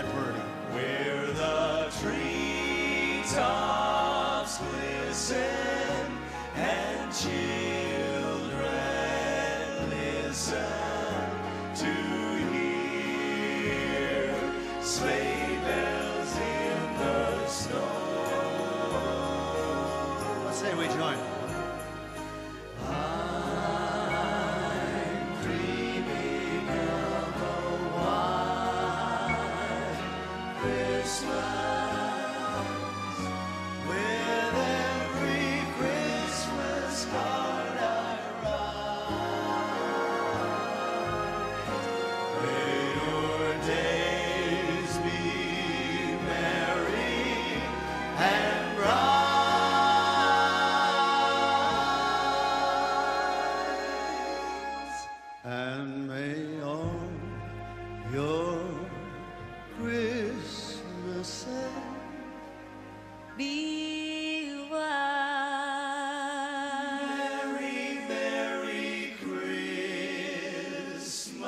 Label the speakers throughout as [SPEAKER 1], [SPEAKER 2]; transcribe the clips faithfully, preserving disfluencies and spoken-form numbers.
[SPEAKER 1] that, Bertie.
[SPEAKER 2] Where the treetops glisten and children listen to hear sleigh bells in the snow.
[SPEAKER 1] Let's say we join. And may all your Christmases
[SPEAKER 3] be white.
[SPEAKER 2] Merry, Merry Christmas.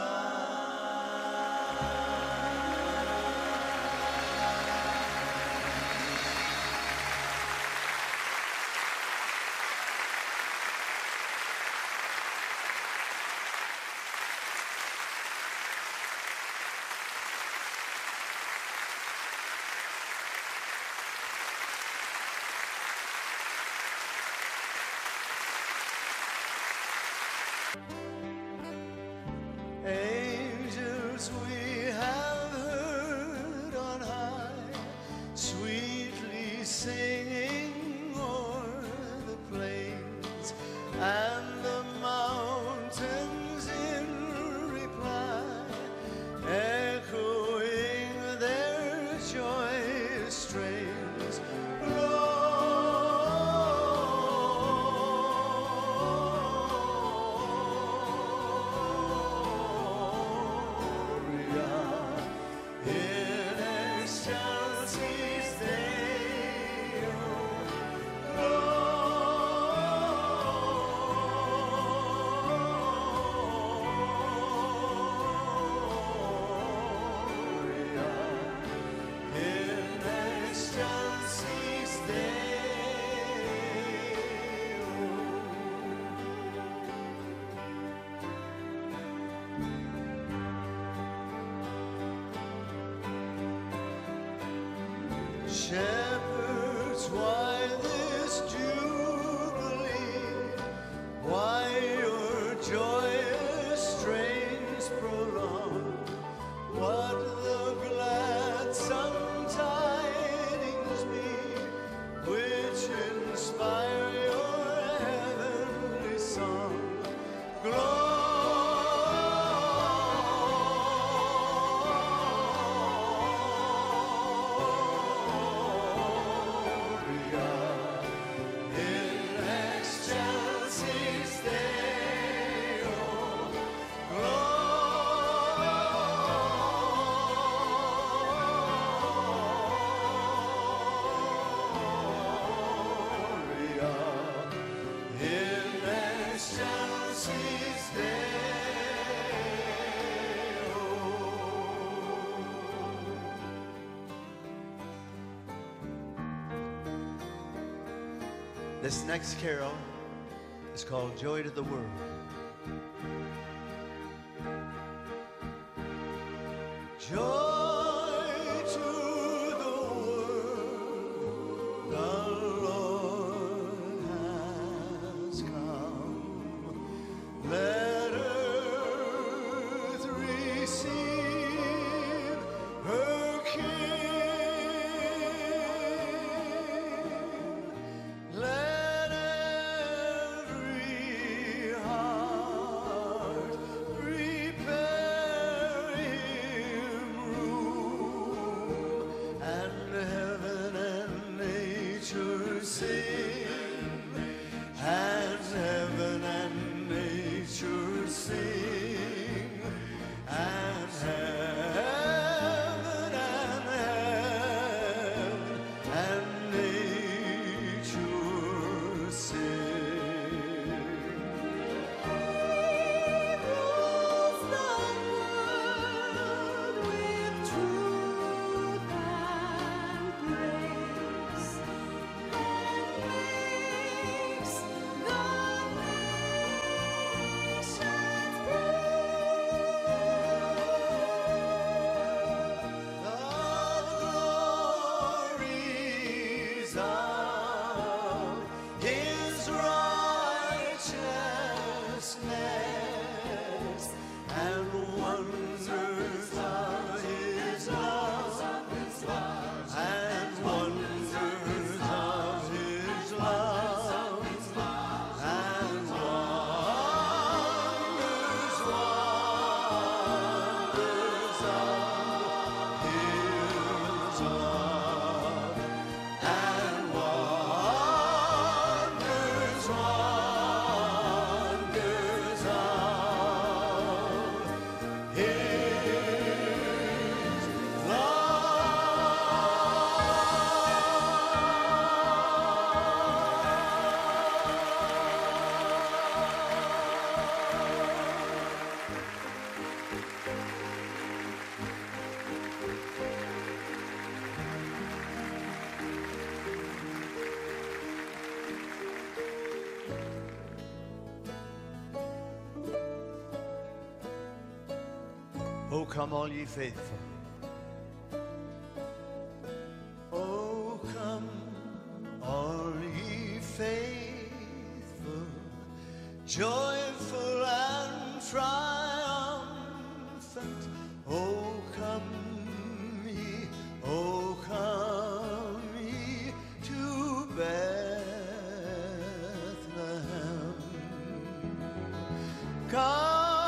[SPEAKER 1] angels we have heard on high, sweetly singing o'er the plains and the mountains in reply, echoing their joyous strains. Shepherds, why this jubilee? Why your joyous strains prolong? What the gladsome tidings be, which inspire your heavenly song? This next carol is called Joy to the World. Joy to the world, the Lord has come. Let earth receive her King. Let every heart prepare him Oh, come all ye faithful. Oh, come all ye faithful, joyful and triumphant. Oh, come ye, oh, come ye to Bethlehem. Come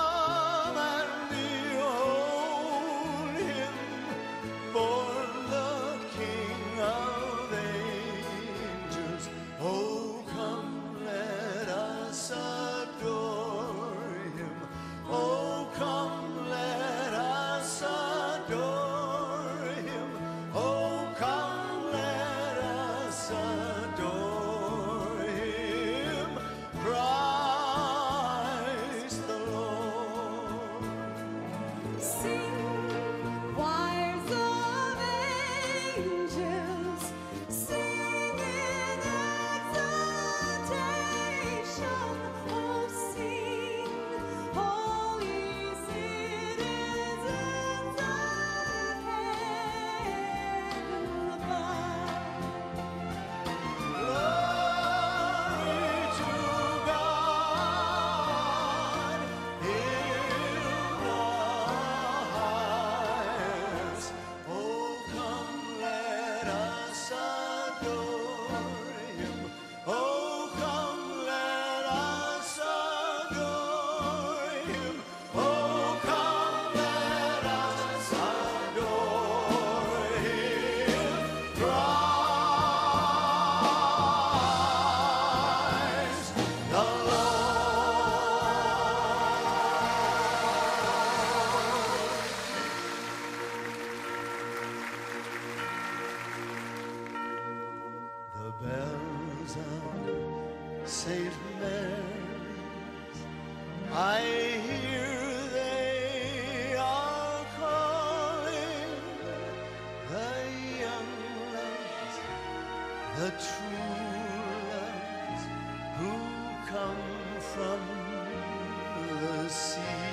[SPEAKER 1] Saint Mary's, I hear they are calling the young ones, the true ones who come from the sea.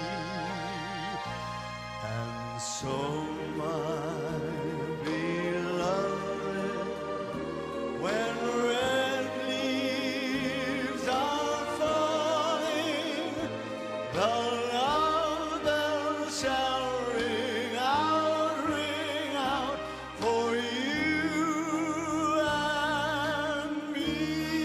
[SPEAKER 1] And so my beloved, when red leaves are falling, the love bells shall ring out, ring out for you and me.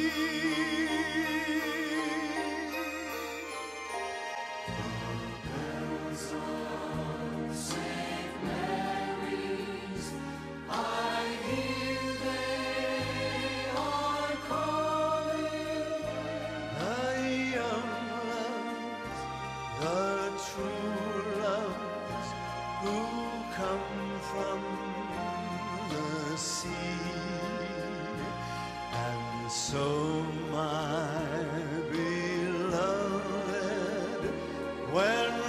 [SPEAKER 1] The bells of Saint Mary's, I hear they are calling the young ones, the true loves who come from the sea. And so my beloved, when